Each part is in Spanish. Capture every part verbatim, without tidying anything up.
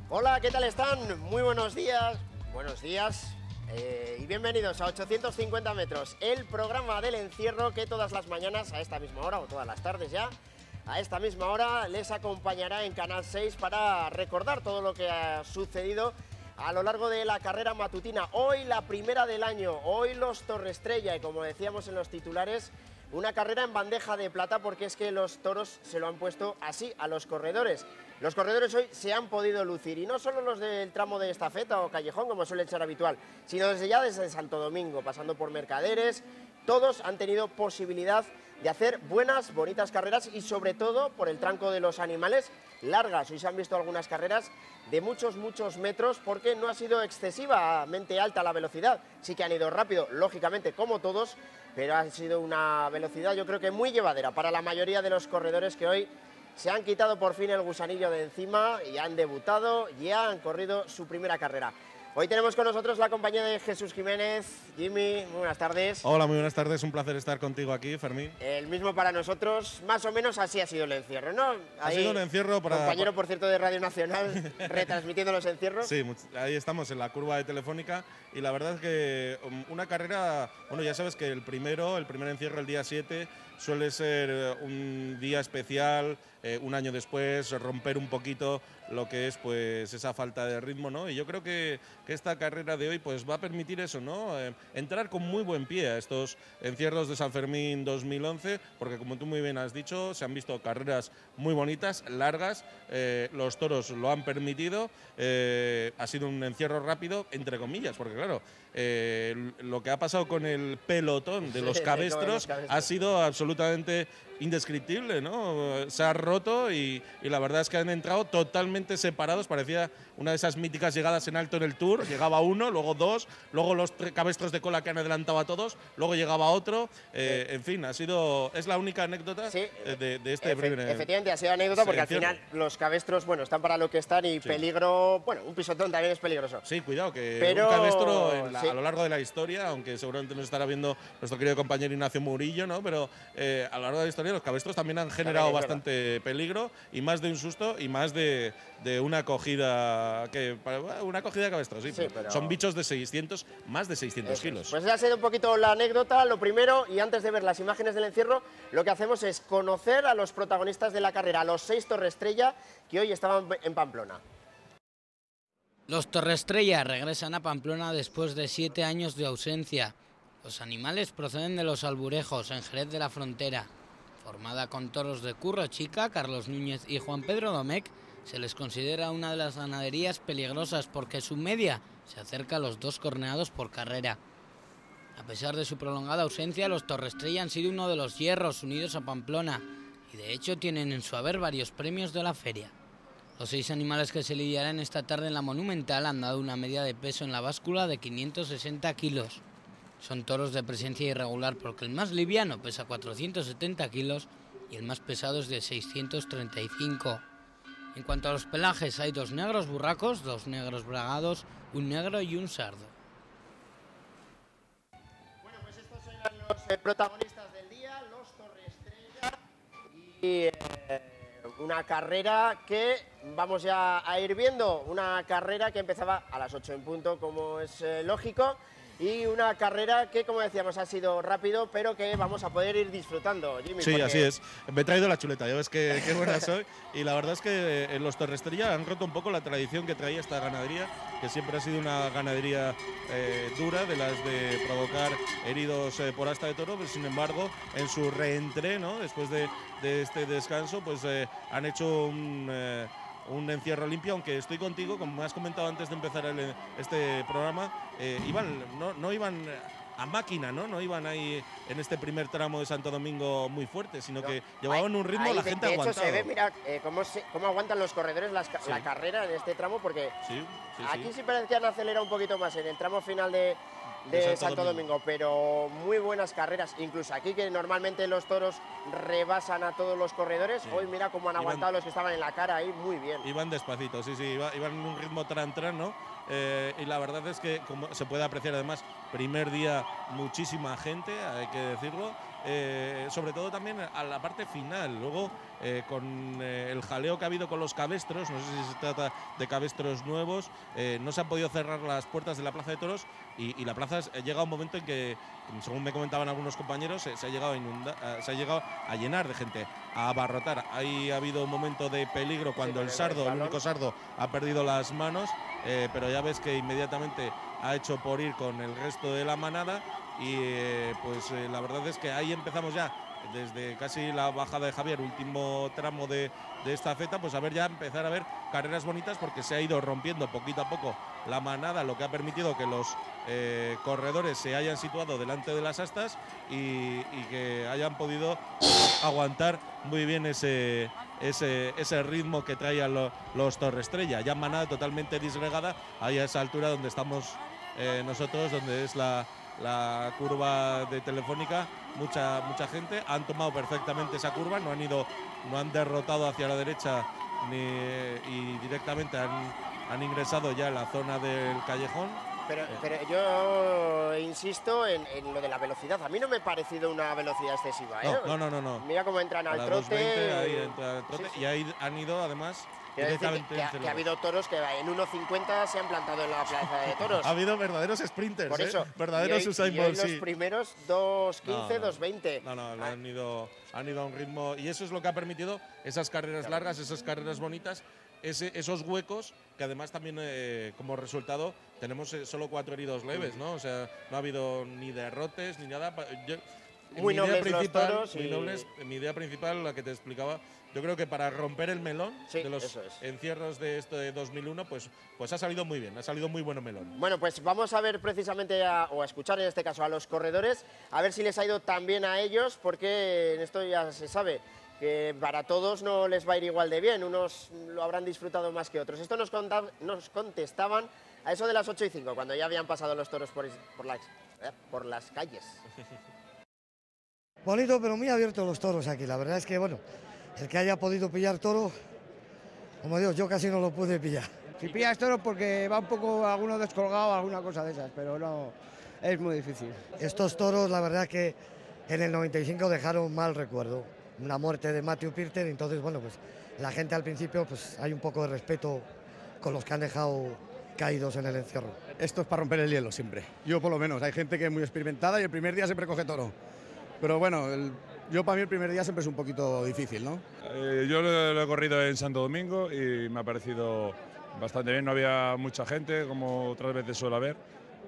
Hola, ¿qué tal están? Muy buenos días, buenos días eh, y bienvenidos a ochocientos cincuenta metros, el programa del encierro que todas las mañanas a esta misma hora o todas las tardes ya, a esta misma hora les acompañará en Canal seis para recordar todo lo que ha sucedido a lo largo de la carrera matutina. Hoy la primera del año, hoy los Torre Estrella y como decíamos en los titulares, una carrera en bandeja de plata porque es que los toros se lo han puesto así a los corredores. Los corredores hoy se han podido lucir y no solo los del tramo de estafeta o callejón como suele ser habitual, sino desde ya desde Santo Domingo, pasando por Mercaderes, todos han tenido posibilidad de hacer buenas, bonitas carreras y sobre todo por el tranco de los animales largas. Hoy se han visto algunas carreras de muchos, muchos metros porque no ha sido excesivamente alta la velocidad. Sí que han ido rápido, lógicamente, como todos, pero ha sido una velocidad yo creo que muy llevadera para la mayoría de los corredores que hoy se han quitado por fin el gusanillo de encima y han debutado y han corrido su primera carrera. Hoy tenemos con nosotros la compañía de Jesús Jiménez. Jimmy, muy buenas tardes. Hola, muy buenas tardes, un placer estar contigo aquí, Fermín. El mismo para nosotros, más o menos así ha sido el encierro, ¿no? Ahí, ha sido un encierro para… Compañero, por cierto, de Radio Nacional, retransmitiendo los encierros. Sí, ahí estamos en la curva de Telefónica y la verdad es que una carrera… Bueno, ya sabes que el primero, el primer encierro, el día siete, suele ser un día especial, eh, un año después, romper un poquito lo que es pues esa falta de ritmo, ¿no? Y yo creo que, que esta carrera de hoy pues va a permitir eso, ¿no? Eh, entrar con muy buen pie a estos encierros de San Fermín dos mil once, porque como tú muy bien has dicho, se han visto carreras muy bonitas, largas, eh, los toros lo han permitido, eh, ha sido un encierro rápido, entre comillas, porque claro, eh, lo que ha pasado con el pelotón de los cabestros ha sido absolutamente indescriptible, ¿no? Se ha roto y, y la verdad es que han entrado totalmente separados, parecía una de esas míticas llegadas en alto en el Tour, llegaba uno, luego dos, luego los cabestros de cola que han adelantado a todos, luego llegaba otro, eh, sí. En fin, ha sido, es la única anécdota sí. de, de este Efe, primer… Efectivamente, ha sido anécdota porque al final los cabestros, bueno, están para lo que están y sí. peligro, bueno, un pisotón también es peligroso. Sí, cuidado, que Pero, un cabestro en la, sí. a lo largo de la historia, aunque seguramente nos estará viendo nuestro querido compañero Ignacio Murillo, ¿no? Pero eh, a lo largo de la historia los cabestros también han generado también bastante peligro y más de un susto y más de, de una acogida que una acogida de cabestros, sí, sí pero son bichos de seiscientos, más de seiscientos Eso. kilos. Pues esa ha sido un poquito la anécdota, lo primero, y antes de ver las imágenes del encierro, lo que hacemos es conocer a los protagonistas de la carrera, a los seis Torre Estrella que hoy estaban en Pamplona. Los Torre Estrella regresan a Pamplona después de siete años de ausencia. Los animales proceden de los Alburejos, en Jerez de la Frontera. Formada con toros de Curro Chica, Carlos Núñez y Juan Pedro Domecq, se les considera una de las ganaderías peligrosas porque su media se acerca a los dos corneados por carrera. A pesar de su prolongada ausencia, los Torre Estrella han sido uno de los hierros unidos a Pamplona y de hecho tienen en su haber varios premios de la feria. Los seis animales que se lidiarán esta tarde en la Monumental han dado una media de peso en la báscula de quinientos sesenta kilos. Son toros de presencia irregular porque el más liviano pesa cuatrocientos setenta kilos y el más pesado es de seiscientos treinta y cinco. En cuanto a los pelajes, hay dos negros burracos, dos negros bragados, un negro y un sardo. Bueno, pues estos son los eh, protagonistas del día, los Torre Estrella y eh, una carrera que vamos ya a ir viendo, una carrera que empezaba a las ocho en punto como es eh, lógico. Y una carrera que, como decíamos, ha sido rápido, pero que vamos a poder ir disfrutando, Jimmy. Sí, porque… así es. Me he traído la chuleta, ya ves qué, qué buena soy. Y la verdad es que en los Torre Estrella han roto un poco la tradición que traía esta ganadería, que siempre ha sido una ganadería eh, dura, de las de provocar heridos eh, por asta de toro, pero sin embargo, en su reentré, después de, de este descanso, pues eh, han hecho un… Eh, un encierro limpio, aunque estoy contigo, como me has comentado antes de empezar el, este programa, eh, iban, no, no iban a máquina, ¿no? No iban ahí en este primer tramo de Santo Domingo muy fuerte, sino no. que llevaban un ritmo, ahí, la gente aguantaba. De hecho, se ve, mira, eh, cómo, se, cómo aguantan los corredores las, sí. la carrera en este tramo, porque sí, sí, aquí sí. sí parecían acelerar un poquito más en el tramo final de, de, de Santo, Santo Domingo. Domingo, pero muy buenas carreras, incluso aquí que normalmente los toros rebasan a todos los corredores, sí. hoy mira cómo han iban, aguantado los que estaban en la cara ahí, muy bien. Iban despacito, sí, sí, iban, iban en un ritmo tran-tran, ¿no? Eh, y la verdad es que, como se puede apreciar además, primer día muchísima gente, hay que decirlo, eh, sobre todo también a la parte final. Luego, eh, con eh, el jaleo que ha habido con los cabestros, no sé si se trata de cabestros nuevos, eh, no se han podido cerrar las puertas de la Plaza de Toros y, y la plaza ha llegado a un momento en que, según me comentaban algunos compañeros, se, se, ha, llegado a inundar, se ha llegado a llenar de gente, a abarrotar. Ahí ha habido un momento de peligro cuando sí, el sardo, el, el único sardo, ha perdido las manos, eh, pero ya ves que inmediatamente ha hecho por ir con el resto de la manada y eh, pues eh, la verdad es que ahí empezamos ya desde casi la bajada de Javier, último tramo de, de esta feta, pues a ver ya empezar a ver carreras bonitas, porque se ha ido rompiendo poquito a poco la manada, lo que ha permitido que los eh, corredores se hayan situado delante de las astas y, y que hayan podido aguantar muy bien ese, ese, ese ritmo que traían lo, los Torre Estrella. Ya manada totalmente disgregada, ahí a esa altura donde estamos eh, nosotros, donde es la la curva de Telefónica, mucha mucha gente han tomado perfectamente esa curva, no han ido, no han derrotado hacia la derecha ni y directamente han, han ingresado ya en la zona del callejón. Pero, eh. pero yo insisto en, en lo de la velocidad. A mí no me ha parecido una velocidad excesiva, ¿eh? No, no, no, no. Mira cómo entran al trote. veinte, ahí entra el trote, sí, sí. Y ahí han ido además. Quiero decir que, que, ha, que ha habido toros que en uno cincuenta se han plantado en la plaza de toros. Ha habido verdaderos sprinters, por eso, ¿eh? Verdaderos y hoy, Usain y hoy Bolt, los sí. primeros dos quince, no, no. dos veinte. No, no, ah. han, ido, han ido a un ritmo y eso es lo que ha permitido esas carreras claro. largas, esas carreras bonitas, ese, esos huecos que además también eh, como resultado tenemos eh, solo cuatro heridos leves, ¿no? O sea, no ha habido ni derrotes ni nada. Yo, muy mi nobles idea principal, los toros muy y... nobles, mi idea principal, la que te explicaba, yo creo que para romper el melón sí, de los es. encierros de esto de dos mil uno, pues, pues ha salido muy bien, ha salido muy bueno melón. Bueno, pues vamos a ver precisamente, a, o a escuchar en este caso a los corredores, a ver si les ha ido tan bien a ellos, porque en esto ya se sabe que para todos no les va a ir igual de bien, unos lo habrán disfrutado más que otros. Esto nos, contaban, nos contestaban a eso de las ocho y cinco, cuando ya habían pasado los toros por, por, las, eh, por las calles. Bonito, pero muy abiertos los toros aquí. La verdad es que, bueno, el que haya podido pillar toro, como Dios, yo casi no lo pude pillar. Si pillas toro porque va un poco alguno descolgado, alguna cosa de esas, pero no, es muy difícil. Estos toros, la verdad que en el noventa y cinco dejaron mal recuerdo. Una muerte de Matthew Pirter, entonces, bueno, pues la gente al principio, pues hay un poco de respeto con los que han dejado caídos en el encierro. Esto es para romper el hielo siempre. Yo por lo menos, hay gente que es muy experimentada y el primer día siempre coge toro. Pero bueno, el, yo para mí el primer día siempre es un poquito difícil, ¿no? Eh, yo lo, lo he corrido en Santo Domingo y me ha parecido bastante bien. No había mucha gente, como otras veces suele haber,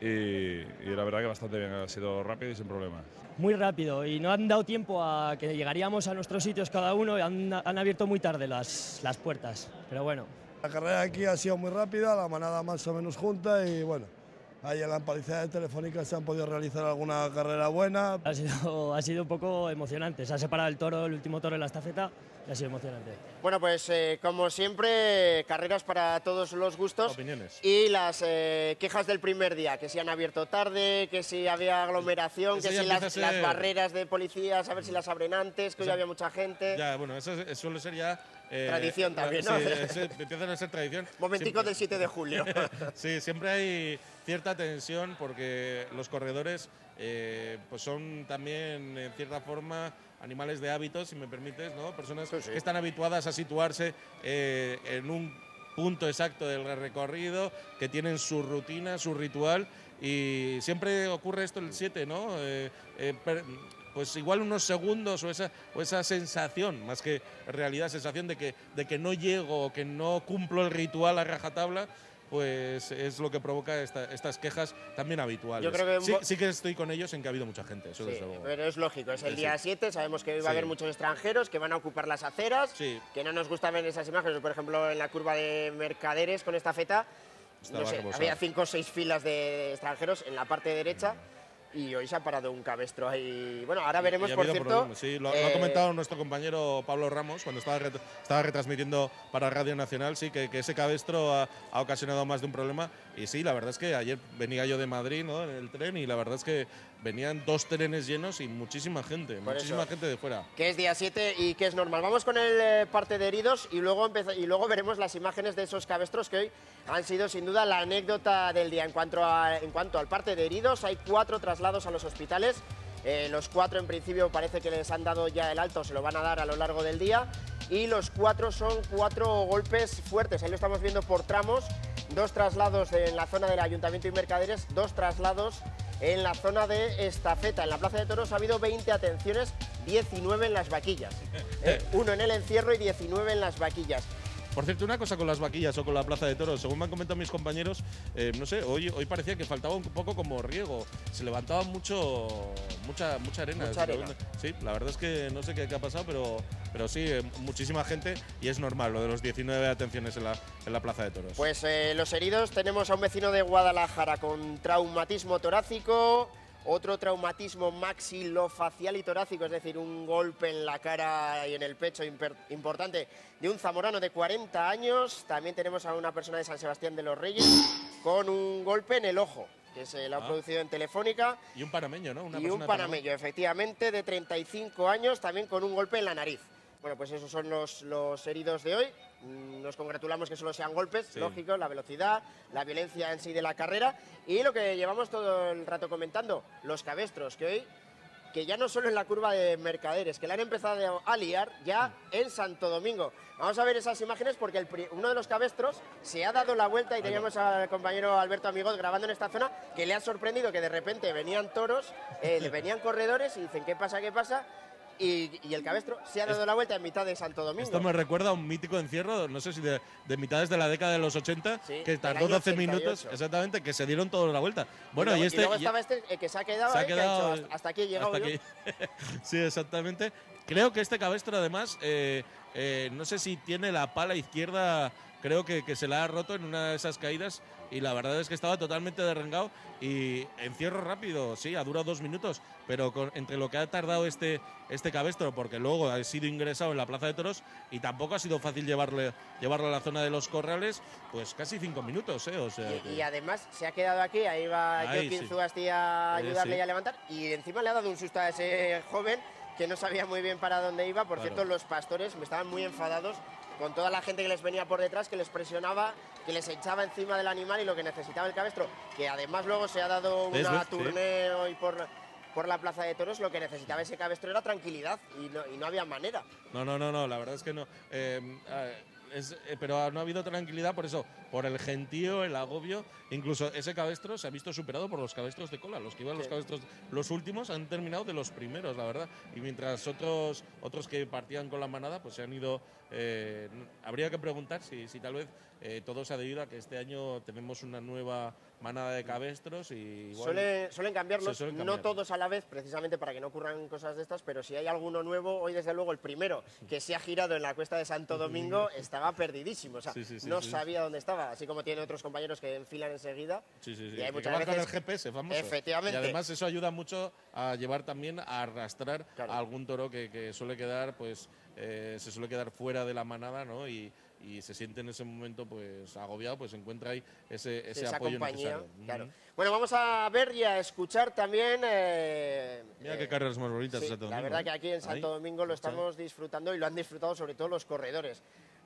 y, y la verdad que bastante bien. Ha sido rápido y sin problemas. Muy rápido, y no han dado tiempo a que llegaríamos a nuestros sitios cada uno, y han, han abierto muy tarde las, las puertas, pero bueno. La carrera aquí ha sido muy rápida, la manada más o menos junta y bueno. Ahí en la empalizada de Telefónica se han podido realizar alguna carrera buena. Ha sido, ha sido un poco emocionante, se ha separado el toro, el último toro de la estafeta, y ha sido emocionante. Bueno, pues eh, como siempre, carreras para todos los gustos. Opiniones. Y las eh, quejas del primer día, que si han abierto tarde, que si había aglomeración, eso que si las, ser... las barreras de policías, a ver si las abren antes, que hoy había mucha gente. Ya, bueno, eso, eso suele ser ya... Eh, tradición también, ¿no? Sí, eso, empiezan a ser tradición. Momentico del siete de julio. Sí, siempre hay cierta tensión porque los corredores eh, pues son también, en cierta forma, animales de hábitos, si me permites, ¿no? Personas sí, sí. que están habituadas a situarse eh, en un punto exacto del recorrido, que tienen su rutina, su ritual, y siempre ocurre esto el siete, ¿no? Eh, eh, per, pues igual unos segundos o esa, o esa sensación, más que realidad, sensación de que, de que no llego o que no cumplo el ritual a rajatabla, pues es lo que provoca esta, estas quejas también habituales. Yo creo que sí, sí que estoy con ellos en que ha habido mucha gente, eso sí, desde luego. Pero es lógico, es el sí. día siete, sabemos que va sí. a haber muchos extranjeros que van a ocupar las aceras, sí. que no nos gusta ver esas imágenes. Por ejemplo, en la curva de Mercaderes con esta feta, no sé, había cinco o seis filas de extranjeros en la parte derecha. Mm. Y hoy se ha parado un cabestro ahí. Bueno, ahora veremos, por cierto. Sí, lo, eh, lo ha comentado nuestro compañero Pablo Ramos cuando estaba, ret estaba retransmitiendo para Radio Nacional, sí, que, que ese cabestro ha, ha ocasionado más de un problema. Y sí, la verdad es que ayer venía yo de Madrid, ¿no?, en el tren, y la verdad es que venían dos trenes llenos y muchísima gente, por muchísima eso, gente de fuera. Que es día siete y que es normal. Vamos con el eh, parte de heridos y luego, y luego veremos las imágenes de esos cabestros que hoy han sido sin duda la anécdota del día. En cuanto, a, en cuanto al parte de heridos, hay cuatro traslados a los hospitales Eh, los cuatro en principio parece que les han dado ya el alto, se lo van a dar a lo largo del día. Y los cuatro son cuatro golpes fuertes, ahí lo estamos viendo por tramos. Dos traslados en la zona del Ayuntamiento y Mercaderes, dos traslados en la zona de Estafeta. En la Plaza de Toros ha habido veinte atenciones, diecinueve en las vaquillas. Eh, uno en el encierro y diecinueve en las vaquillas. Por cierto, una cosa con las vaquillas o con la Plaza de Toros, según me han comentado mis compañeros, eh, no sé, hoy, hoy parecía que faltaba un poco como riego, se levantaba mucho, mucha, mucha arena. Mucha arena. Sí, la verdad es que no sé qué, qué ha pasado, pero, pero sí, eh, muchísima gente y es normal lo de los diecinueve atenciones en la, en la Plaza de Toros. Pues eh, los heridos, tenemos a un vecino de Guadalajara con traumatismo torácico, otro traumatismo maxilofacial y torácico, es decir, un golpe en la cara y en el pecho importante de un zamorano de cuarenta años. También tenemos a una persona de San Sebastián de los Reyes con un golpe en el ojo, que se lo ha Ah. producido en Telefónica. Y un panameño, ¿no? Una y persona un panameño, efectivamente, de treinta y cinco años, también con un golpe en la nariz. Bueno, pues esos son los, los heridos de hoy. Mm, Nos congratulamos que solo sean golpes, Sí. lógico, la velocidad, la violencia en sí de la carrera. Y lo que llevamos todo el rato comentando, los cabestros, que hoy, que ya no solo en la curva de Mercaderes, que la han empezado a liar ya en Santo Domingo. Vamos a ver esas imágenes porque el pri- uno de los cabestros se ha dado la vuelta y teníamos al compañero Alberto Amigot grabando en esta zona, que le ha sorprendido que de repente venían toros, eh, le venían corredores y dicen, ¿qué pasa, qué pasa? Y, y el cabestro se ha dado la vuelta en mitad de Santo Domingo. Esto me recuerda a un mítico encierro, no sé si de, de mitades de la década de los ochenta, Sí, que del tardó año doce ochenta y minutos, ocho. exactamente, que se dieron todos la vuelta. Bueno, y, luego, y este. y luego y- estaba este eh, que se ha quedado, se ha eh, que ha quedado dicho, hasta, hasta aquí he llegado hasta yo. aquí. Sí, exactamente. Creo que este cabestro, además, eh, eh, no sé si tiene la pala izquierda, creo que, que se la ha roto en una de esas caídas y la verdad es que estaba totalmente derrengado y encierro rápido, sí, ha durado dos minutos, pero con- entre lo que ha tardado este, este cabestro, porque luego ha sido ingresado en la Plaza de Toros y tampoco ha sido fácil llevarle, llevarlo a la zona de los corrales, pues casi cinco minutos, ¿eh? O sea, Y, que- y además se ha quedado aquí, ahí va Ahí, Joaquín sí. Zugasti a Eh, ayudarle sí. y a levantar, y encima le ha dado un susto a ese joven que no sabía muy bien para dónde iba. Por Claro. cierto, los pastores me estaban muy enfadados con toda la gente que les venía por detrás, que les presionaba, que les echaba encima del animal y lo que necesitaba el cabestro, que además luego se ha dado ¿Ves, una ves? Sí. tournée hoy por, por la Plaza de Toros, lo que necesitaba ese cabestro era tranquilidad y no, y no había manera. No, no, no, no, la verdad es que no. Eh, eh, es- eh, pero no ha habido tranquilidad por eso, por el gentío, el agobio. Incluso ese cabestro se ha visto superado por los cabestros de cola. Los que iban los Sí. cabestros, los últimos han terminado de los primeros, la verdad. Y mientras otros otros que partían con la manada, pues se han ido. eh, n- habría que preguntar si, si tal vez eh, todo se ha debido a que este año tenemos una nueva manada de cabestros y igual- Suele- suelen cambiarlos, se suelen no cambiar. todos a la vez, precisamente para que no ocurran cosas de estas, pero si hay alguno nuevo, hoy desde luego el primero que se ha girado en la cuesta de Santo Domingo estaba perdidísimo, o sea, Sí, sí, sí, no sí. sabía dónde estaba, así como tiene otros compañeros que enfilan enseguida. Sí, sí, sí. Y hay que muchas van con veces- el G P S famoso. Efectivamente. Y además eso ayuda mucho a llevar también a arrastrar Claro. a algún toro que, que suele quedar, pues, eh, se suele quedar fuera de la manada, ¿no? Y, y se siente en ese momento, pues, agobiado, pues encuentra ahí ese, ese esa apoyo compañía, necesario. claro. Ujú. Bueno, vamos a ver y a escuchar también. eh, Mira eh, qué carreras más bonitas sí, en Santo la Domingo, verdad ¿eh? que aquí en Santo Ahí, Domingo lo escucha. estamos disfrutando y lo han disfrutado sobre todo los corredores,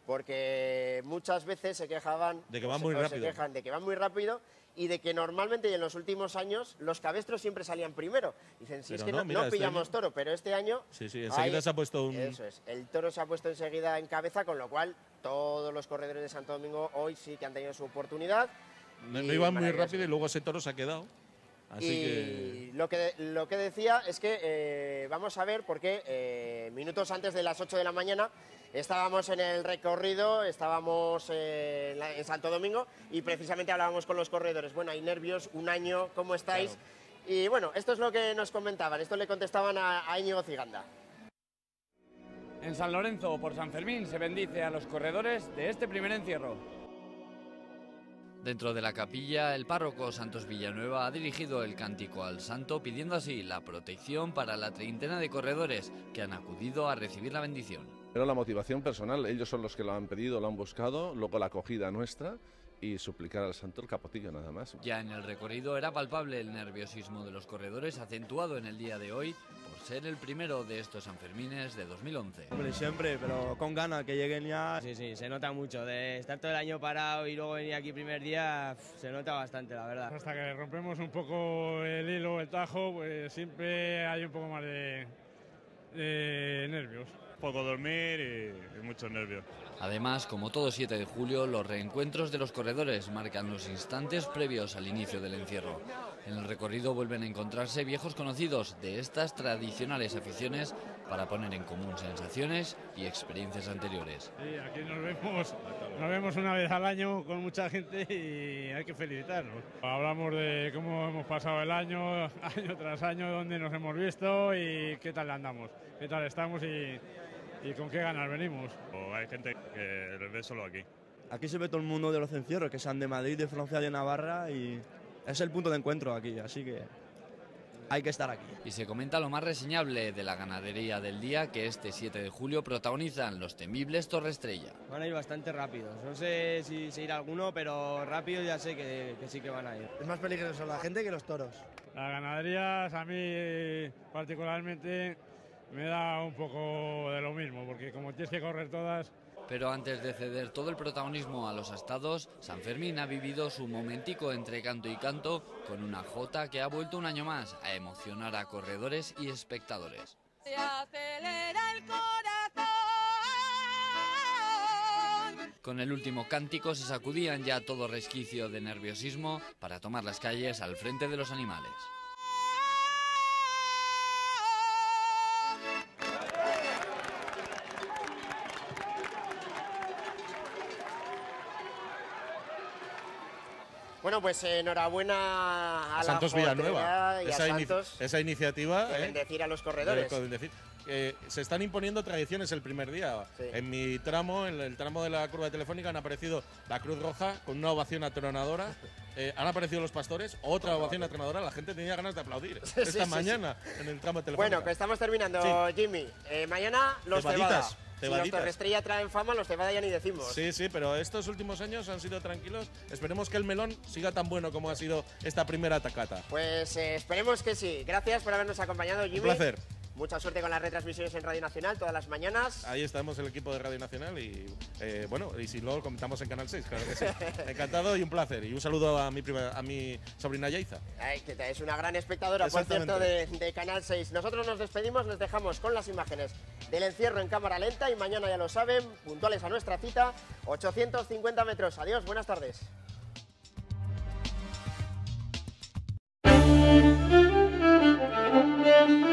porque muchas veces se quejaban De que o van se- muy o se rápido. quejan de que van muy rápido y de que normalmente y en los últimos años los cabestros siempre salían primero. Dicen, si es Pero que no, no, mira, no este pillamos año- toro, pero este año… Sí, sí, enseguida ahí- se ha puesto un… Eso es, el toro se ha puesto enseguida en cabeza, con lo cual todos los corredores de Santo Domingo hoy sí que han tenido su oportunidad. No, y no iban muy maravilloso. rápido y luego ese toro se ha quedado. Así y que… lo que lo que decía es que eh, vamos a ver, porque eh, minutos antes de las ocho de la mañana estábamos en el recorrido, estábamos eh, en, la- en Santo Domingo y precisamente hablábamos con los corredores. Bueno, hay nervios, un año, ¿cómo estáis? Y bueno, esto es lo que nos comentaban, esto le contestaban a, a Íñigo Ciganda. En San Lorenzo, por San Fermín, se bendice a los corredores de este primer encierro. Dentro de la capilla, el párroco Santos Villanueva ha dirigido el cántico al santo, pidiendo así la protección para la treintena de corredores que han acudido a recibir la bendición. Pero la motivación personal, ellos son los que lo han pedido, lo han buscado, luego la acogida nuestra y suplicar al santo el capotillo nada más. Ya en el recorrido era palpable el nerviosismo de los corredores, acentuado en el día de hoy por ser el primero de estos Sanfermines de dos mil once. Hombre, siempre, pero con ganas que lleguen ya. Sí, sí, se nota mucho. De estar todo el año parado y luego venir aquí primer día, se nota bastante, la verdad. Hasta que rompemos un poco el hilo, el tajo, pues siempre hay un poco más de, de nervios. Poco dormir y, y muchos nervios. Además, como todo siete de julio, los reencuentros de los corredores marcan los instantes previos al inicio del encierro. En el recorrido vuelven a encontrarse viejos conocidos de estas tradicionales aficiones para poner en común sensaciones y experiencias anteriores. Sí, aquí nos vemos, nos vemos una vez al año con mucha gente y hay que felicitarnos. Hablamos de cómo hemos pasado el año, año tras año, dónde nos hemos visto y qué tal andamos, qué tal estamos y... ¿Y con qué ganas venimos? O hay gente que les ve solo aquí. Aquí se ve todo el mundo de los encierros, que sean de Madrid, de Francia, de Navarra, y es el punto de encuentro aquí, así que hay que estar aquí. Y se comenta lo más reseñable de la ganadería del día, que este siete de julio protagonizan los temibles Torre Estrella. Van a ir bastante rápidos, no sé si se irá alguno, pero rápido ya sé que, que sí que van a ir. Es más peligroso la gente que los toros. Las ganaderías a mí particularmente me da un poco de lo mismo, porque como tienes que correr todas... Pero antes de ceder todo el protagonismo a los astados, Sanfermín ha vivido su momentico entre canto y canto con una jota que ha vuelto un año más a emocionar a corredores y espectadores. Se acelera el corazón. Con el último cántico se sacudían ya todo resquicio de nerviosismo para tomar las calles al frente de los animales. Bueno, pues enhorabuena a, a Santos la Villanueva. Y esa, a ini Santos esa iniciativa. de bendecir eh, a los corredores. De bendecir. Eh, se están imponiendo tradiciones el primer día. Sí. En mi tramo, en el tramo de la curva de Telefónica, han aparecido la Cruz Roja con una ovación atronadora. Eh, han aparecido los pastores, otra ovación atronadora. La gente tenía ganas de aplaudir sí, esta sí, mañana sí, sí. en el tramo de Telefónica. Bueno, que estamos terminando, sí. Jimmy. Eh, mañana los Cebaditas. Si los Torre Estrella traen fama, los Cebada ya ni decimos. Sí, sí, pero estos últimos años han sido tranquilos. Esperemos que el melón siga tan bueno como ha sido esta primera tacata. Pues eh, esperemos que sí. Gracias por habernos acompañado, Jimmy. Un placer. Mucha suerte con las retransmisiones en Radio Nacional todas las mañanas. Ahí estamos el equipo de Radio Nacional y eh, bueno, y si luego comentamos en Canal seis, claro que sí. Encantado y un placer. Y un saludo a mi prima, a mi sobrina Yaiza. Ay, que es una gran espectadora, por cierto, de, de Canal seis. Nosotros nos despedimos, nos dejamos con las imágenes del encierro en cámara lenta y mañana, ya lo saben, puntuales a nuestra cita, ochocientos cincuenta metros. Adiós, buenas tardes. Thank you.